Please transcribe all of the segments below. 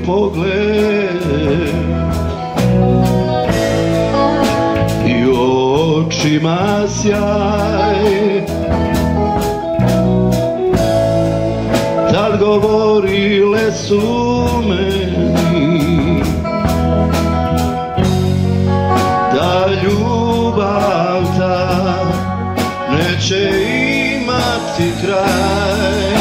pogled i očima sjaj. Tad govorile su meni da ljubav ta neće imati kraj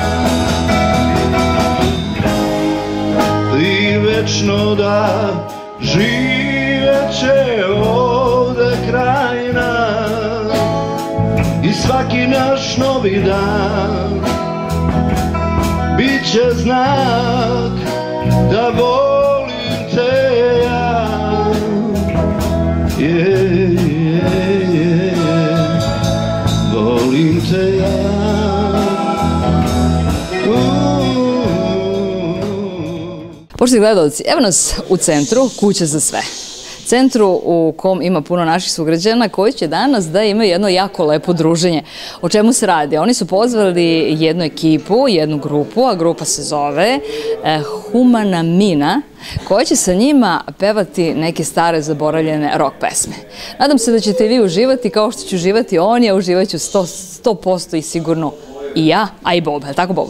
i večno da živeće ovde kraj nas i svaki naš novi dan biće znak da volim te ja. Volim te ja. Poštovani gledalci, evo nas u centru Kuće za sve. Centru u kom ima puno naših sugrađana koji će danas da imaju jedno jako lepo druženje. O čemu se radi? Oni su pozvali jednu ekipu, jednu grupu, a grupa se zove Humana Mina, koja će sa njima pevati neke stare zaboravljene rock pesme. Nadam se da ćete i vi uživati kao što ću uživati oni, a uživat ću 100% i sigurno i ja, a i Boba. Je li tako, Boba?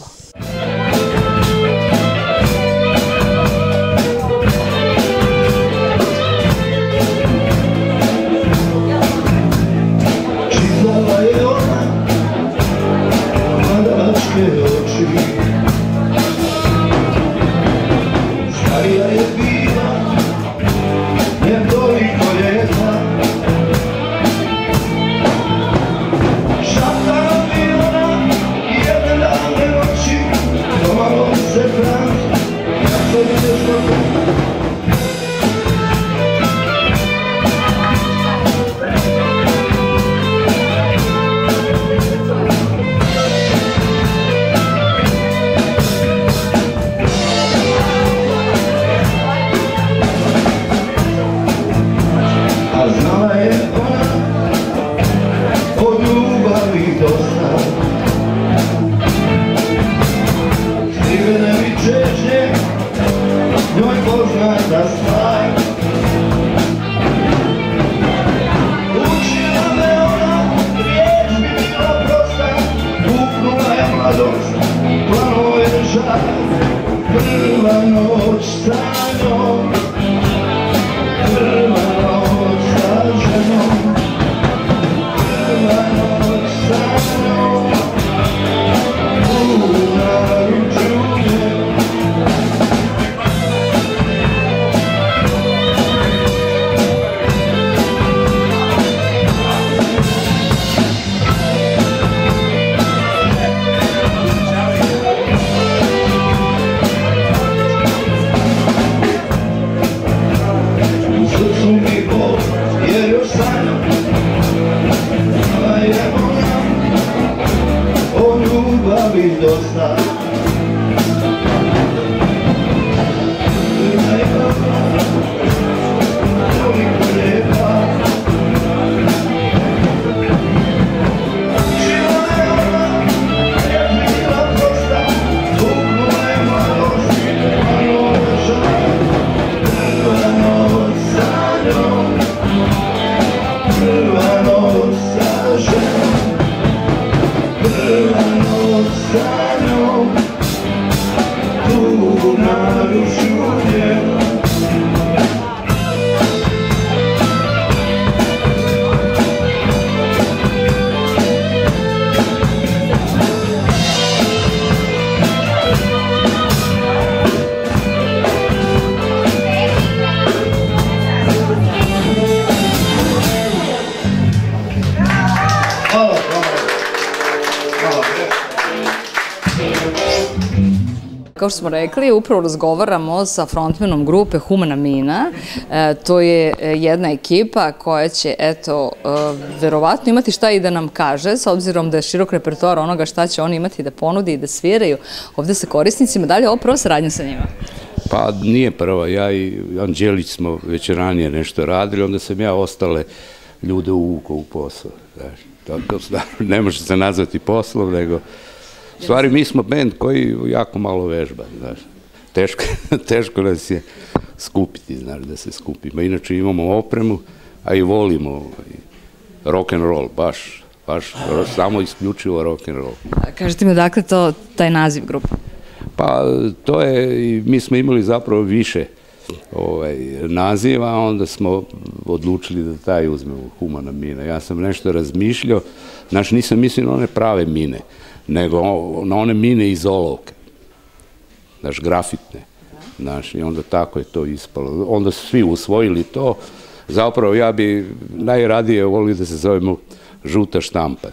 Kao što smo rekli, upravo razgovaramo sa frontmenom grupe Humana Mina. To je jedna ekipa koja će, eto, verovatno imati šta i da nam kaže, s obzirom da je širok repertoar onoga šta će oni imati da ponudi i da sviraju ovde sa korisnicima. Da li je ovo prva saradnja sa njima? Pa nije prva. Ja i Anđelić smo već ranije nešto radili, onda sam ja ostale ljude uvukao u posao. To ne može se nazvati poslom, nego... U stvari, mi smo bend koji jako malo vežba, znaš. teško nas je skupiti, znaš, da se skupimo. Inače imamo opremu, a i volimo rock and roll, baš samo isključivo rock and roll. Kažete mi odakle taj naziv grupe? Pa to je, mi smo imali zapravo više naziva, a onda smo odlučili da taj uzmemo, Humana mina. Ja sam nešto razmišljao, znači nisam mislio na one prave mine, nego na one mine iz olovke, znači grafitne, znači i onda tako je to ispalo. Onda su svi usvojili to, zapravo ja bi najradije volio da se zovemo Žuta štampa.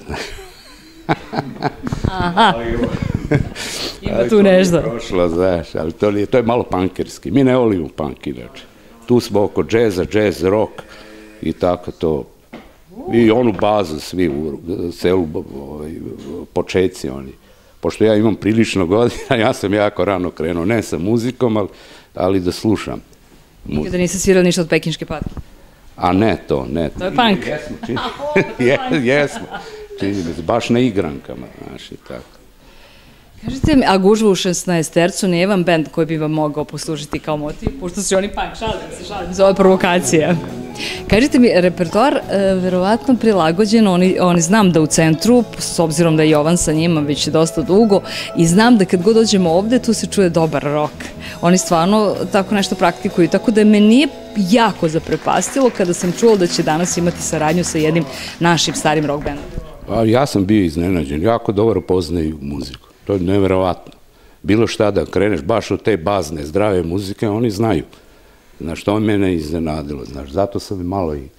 Aha, ima tu nešto. Prošlo, znaš, ali to je malo pankerski. Mi ne volimo punk, inače. Tu smo oko džeza, džez, rock i tako to. I onu bazu svi u celu početci oni. Pošto ja imam prilično godina, ja sam jako rano krenuo, ne sa muzikom, ali da slušam. Nikada nisi svirao ništa od Pekinške patke? A ne to. To je punk. Jesmo. Čini mi se, baš na igrankama, znaš i tako. Kažete mi, a Gužva u 16 tercu nije vam bend koji bi vam mogao poslužiti kao motiv, pošto su oni punk, šalim se, ovo je provokacija. Kažete mi, repertoar verovatno prilagođen, oni znam da u centru, s obzirom da je Jovan sa njima već dosta dugo, i znam da kad god dođemo ovde, tu se čuje dobar rock. Oni stvarno tako nešto praktikuju, tako da me nije jako zaprepastilo kada sam čula da će danas imati saradnju sa jednim našim starim rock bandom. Ja sam bio iznenađen, jako dobro poznaju muziku, to je neverovatno. Bilo šta da kreneš, baš od te bazne, zdrave muzike, oni znaju. Znaš, to mene iznenadilo, znaš, zato sam malo i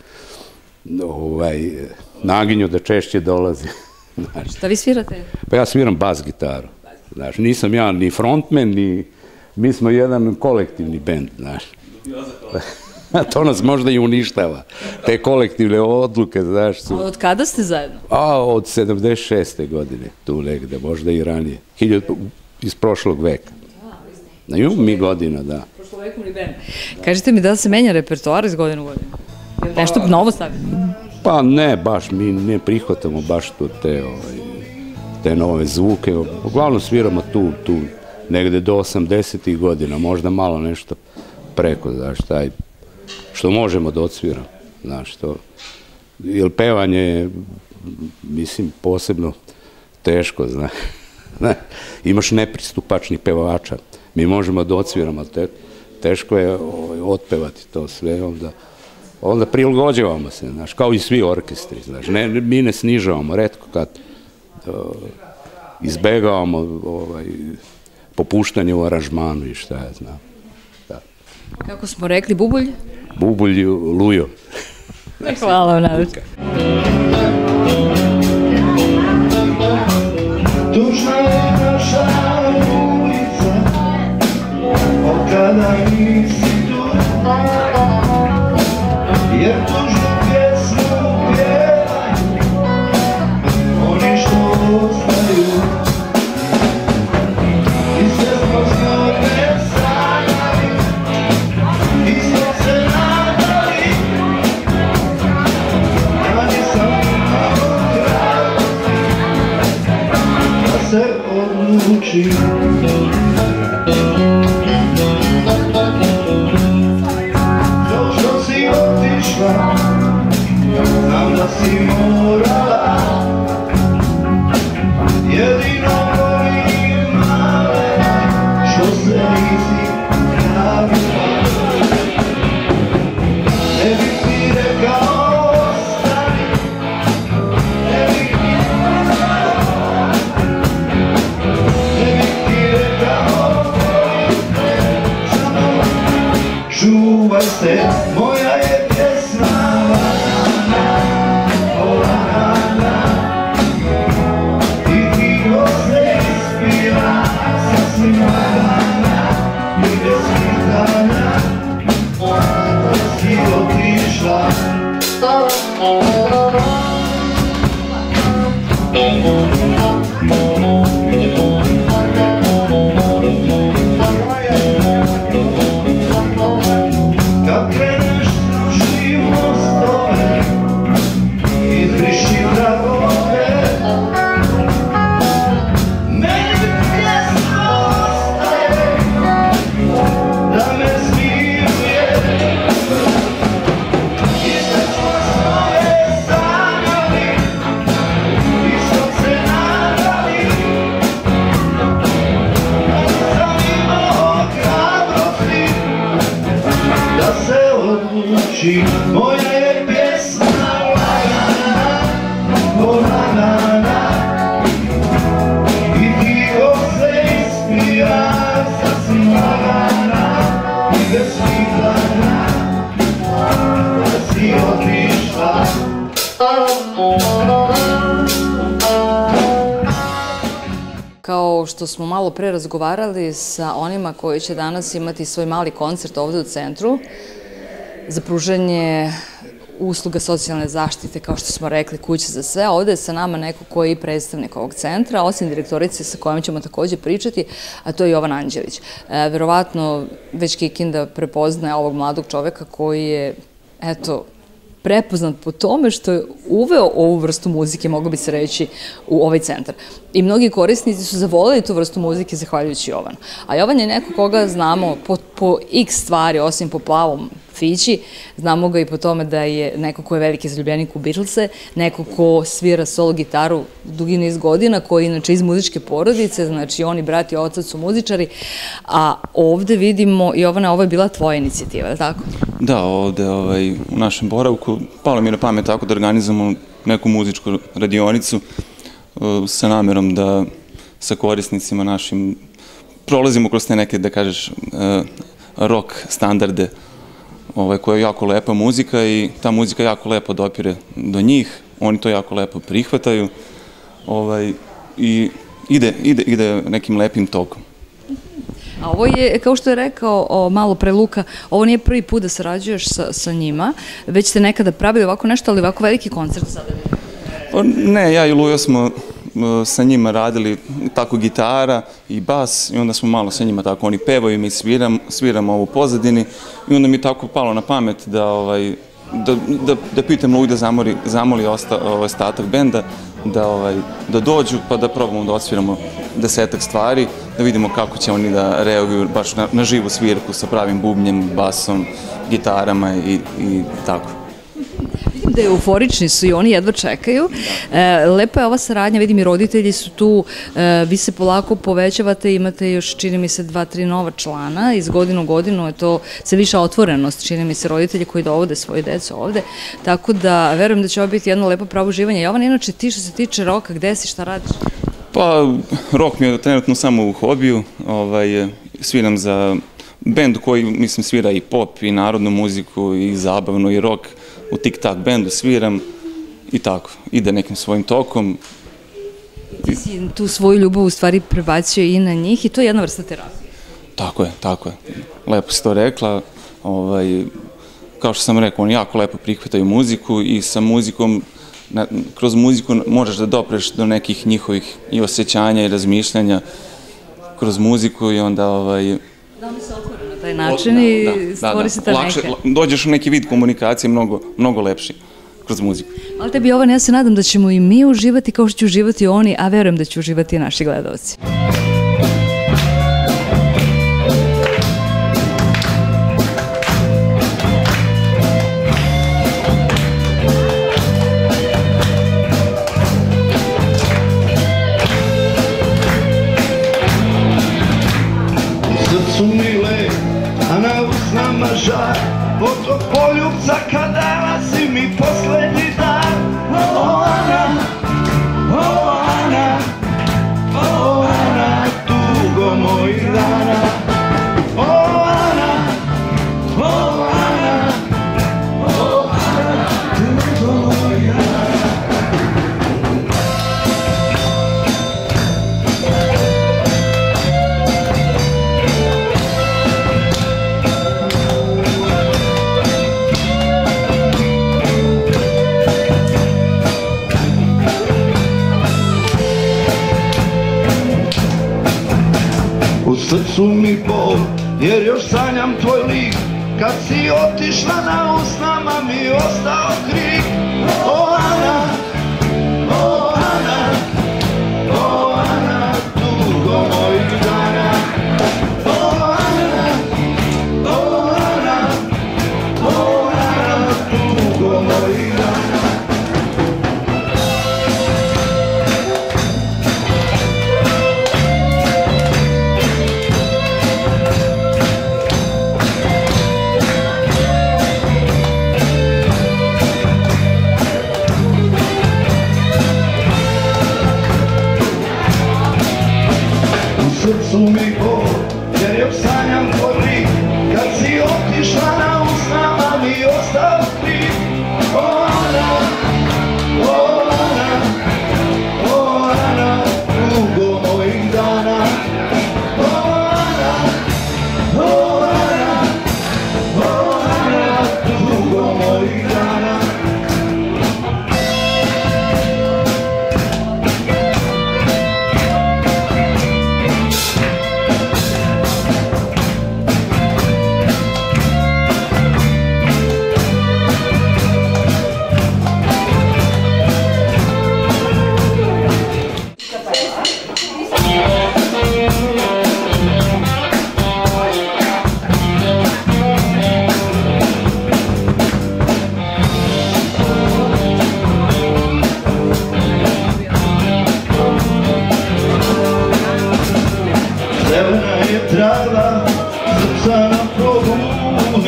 naginju da češće dolazi. Šta vi svirate? Pa ja sviram bas gitaru, znaš, nisam ja ni frontman, ni, mi smo jedan kolektivni bend, znaš. To nas možda i uništava, te kolektivne odluke, znaš su. Od kada ste zajedno? Od 76. godine, tu negde, možda i ranije, iz prošlog veka. Imamo mi godina, da. Prošlovekovni bend. Kažete mi da se menja repertoar iz godine u godinu? Nešto novo stavite? Pa ne, baš, mi ne prihvatamo baš te nove zvuke. Uglavnom sviramo tu, negde do 80. godina, možda malo nešto preko, znaš, taj, što možemo da odsviramo, znaš, to. Jer pevanje je, mislim, posebno teško, znaš. Imaš nepristupačnih pevača. Mi možemo da odsviramo, ali teško je otpevati to sve, onda prilagođavamo se, znaš, kao i svi orkestri, znaš, mi ne snižavamo, retko kad izbegavamo popuštanje u aranžmanu i šta ja znam. Kako smo rekli, Bubulj? Bubulj Lujo. Hvala vam, Navić. Tužna je naša ulica, od kada nisi tu, jer tužnu pjesmu pjevaju oni što ostaju. I sve prozgodne sanjali, isto se nadali, ja nisam malo hrabrosti da se odlučim. Zašto si otišla, znam da si morala, jedino volim male, što se nisi javila. Ne bih ti rekao ostani, ne bih ti rekao volim te, samo čuvaj se, moja je pjesma banana, o banana. I tiho se ispila, sasvim banana, i bez pitanja, si otišla. Kad kreneš sruši mostove, izbriši tragove, meni pjesma ostaje Kao što smo malo pre razgovarali sa onima koji će danas imati svoj mali koncert ovde u centru za pružanje usluga socijalne zaštite, kao što smo rekli, kuće za sve. Ovde je sa nama neko koji je predstavnik ovog centra, osim direktorice sa kojom ćemo takođe pričati, a to je Jovan Anđelić. Verovatno već Kikinda prepoznaje ovog mladog čoveka koji je, eto, prepoznat po tome što je uveo ovu vrstu muzike, moglo bi se reći, u ovaj centar. I mnogi korisnici su zavoleli tu vrstu muzike zahvaljujući Jovanu. A Jovan je neko koga znamo po x stvari, osim po plavom fići, znamo ga i po tome da je neko ko je veliki zaljubljenik u Beatlese, neko ko svira solo gitaru dugi niz godina, koji je inače iz muzičke porodice, znači oni brat i otac su muzičari, a ovde vidimo, Jovana, ovo je bila tvoja inicijativa, je li tako? Da, ovde u našem boravku palo mi je na pamet tako da organizujemo neku muzičku radionicu sa namerom da sa korisnicima našim prolazimo kroz te neke, da kažeš, rock standarde, koja je jako lepa muzika i ta muzika jako lepo dopire do njih, oni to jako lepo prihvataju i ide nekim lepim tokom. A ovo je, kao što je rekao malo pre Luka, ovo nije prvi put da sarađuješ sa njima, već ste nekada pravili ovako nešto, ali ovako veliki koncert sada. Ne, ja i Lujo smo sa njima radili tako gitara i bas i onda smo malo sa njima tako, oni pevaju i mi sviramo u pozadini i onda mi je tako palo na pamet da pitam Luju da zamoli ostatak benda da dođu pa da probamo da odsviramo 10-ak stvari, da vidimo kako će oni da reaguju baš na živu svirku sa pravim bubnjem, basom, gitarama i tako. Vidim da je euforični su i oni jedva čekaju. Lepa je ova saradnja, vidim i roditelji su tu, vi se polako povećavate, imate još, čini mi se, 2-3 nova člana, iz godinu u godinu je to sve viša otvorenost, čini mi se, roditelji koji dovode svoje decu ovde, tako da verujem da će ovo biti jedno lepo pravo uživanje. Jovan, inače ti što se tiče roka, gde si, šta radiš? Pa, rok mi je trenutno samo u hobiju, sviram za bend koji, mislim, svira i pop, i narodnu muziku, i zabavnu, i rock. U tik-tak bendu sviram i tako, ide nekim svojim tokom. Ti si tu svoju ljubav u stvari prebacio i na njih i to je jedna vrsta terapije. Tako je. Lepo si to rekla. Kao što sam rekao, oni jako lepo prihvataju muziku i sa muzikom, kroz muziku možeš da dopreš do nekih njihovih i osjećanja i razmišljanja kroz muziku i onda Da oni se otvore na taj način i stvori se ta neka. Dođeš u neki vid komunikacije mnogo lepši kroz muziku. Ali tebi, Jovan, ja se nadam da ćemo i mi uživati kao što će uživati oni, a verujem da će uživati i naši gledalci. Žar, od tog poljubca kada si mi poslednji dan. O Ana, tugo mojih dana. O Ana, tugo mojih dana. U srcu mi bol, jer još sanjam tvoj lik. Kad si otišla na usnama mi ostao krik. O Ana, tugo mojih dana. O Ana, tugo mojih dana. Srcu mi bol, jer još sanjam tvoj lik. Kad si otišla na usnama mi ostao krik. O Ana, tugo mojih dana.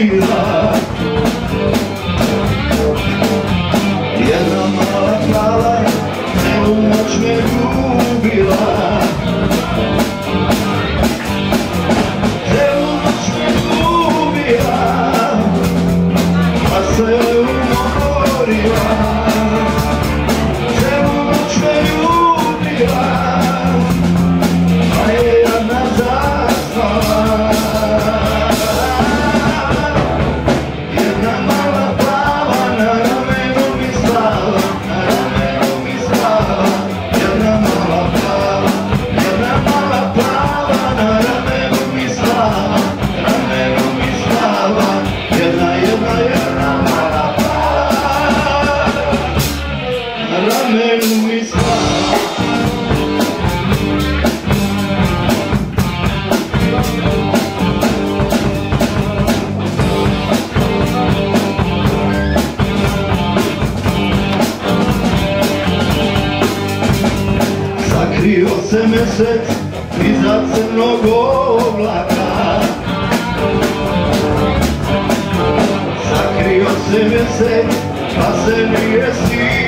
ljubila. Jedna mala plava celu noć me ljubila. Celu noć me ljubila, pa se umorila. Celu noć me ljubila, pa je jedna zaspala. Jedna mala plava na ramenu mi spava, na ramenu mi spava. Jedna mala plava na ramenu mi spava, na ramenu mi spava. Jedna mala plava na ramenu mi spava. Sakrio se mesec iza crnog oblaka. Sakrio se mesec, pa se nije stid.